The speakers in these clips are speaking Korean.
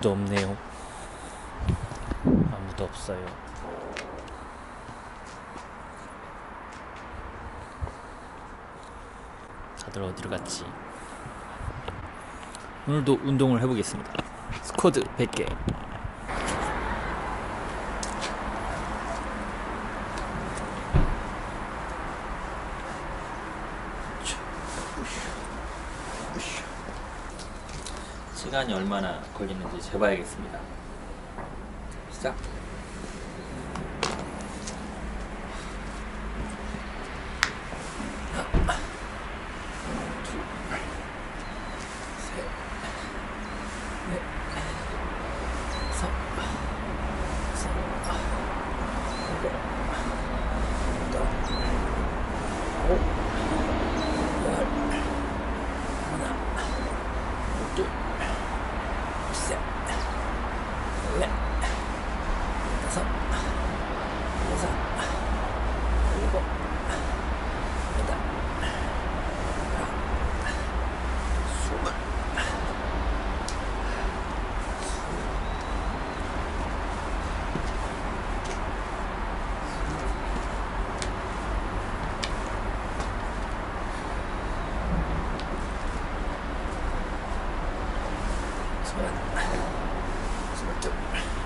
아무도 없네요. 아무도 없어요. 다들 어디로 갔지? 오늘도 운동을 해보겠습니다. 스쿼드 100개. 시간이 얼마나 걸리는지 재봐야겠습니다. 시작. 스물둘.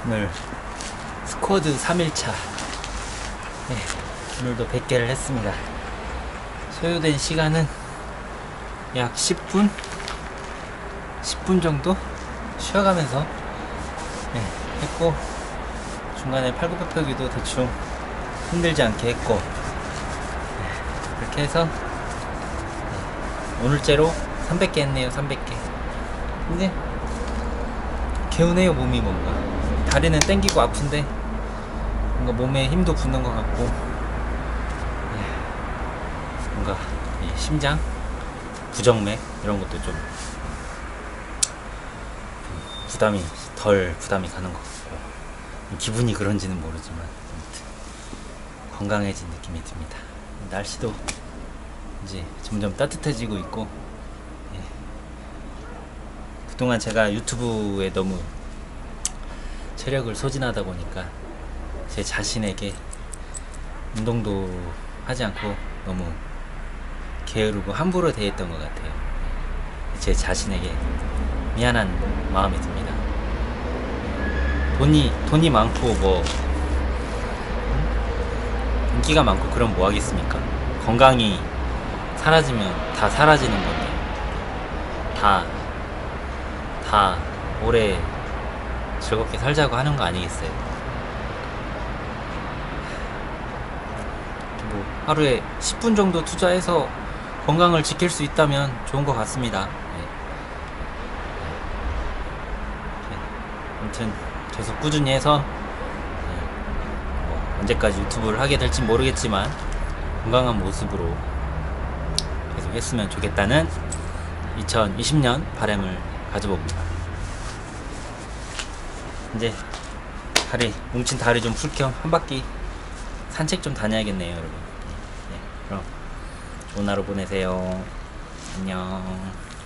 오늘 스쿼드 3일차. 네, 오늘도 100개를 했습니다. 소요된 시간은 약 10분? 10분 정도 쉬어가면서 했고, 중간에 팔굽혀펴기도 대충 힘들지 않게 했고, 이렇게 해서 오늘째로 300개 했네요. 300개. 근데 개운해요. 몸이 뭔가 다리는 땡기고 아픈데 뭔가 몸에 힘도 붙는 것 같고, 뭔가 이 심장, 부정맥 이런 것도 좀 덜 부담이 가는 것 같고, 기분이 그런지는 모르지만 아무튼 건강해진 느낌이 듭니다. 날씨도 이제 점점 따뜻해지고 있고, 그동안 제가 유튜브에 너무 체력을 소진하다 보니까 제 자신에게 운동도 하지 않고 너무 게으르고 함부로 대했던 것 같아요. 제 자신에게 미안한 마음이 듭니다. 돈이 많고 뭐 인기가 많고 그럼 뭐 하겠습니까? 건강이 사라지면 다 사라지는 건데, 다 오래 즐겁게 살자고 하는 거 아니겠어요? 뭐 하루에 10분 정도 투자해서 건강을 지킬 수 있다면 좋은 것 같습니다. 아무튼 계속 꾸준히 해서 뭐 언제까지 유튜브를 하게 될지 모르겠지만 건강한 모습으로 계속 했으면 좋겠다는 2020년 바람을 가져봅니다. 이제 뭉친 다리 좀 풀 겸 한 바퀴 산책 좀 다녀야겠네요, 여러분. 그럼 좋은 하루 보내세요. 안녕.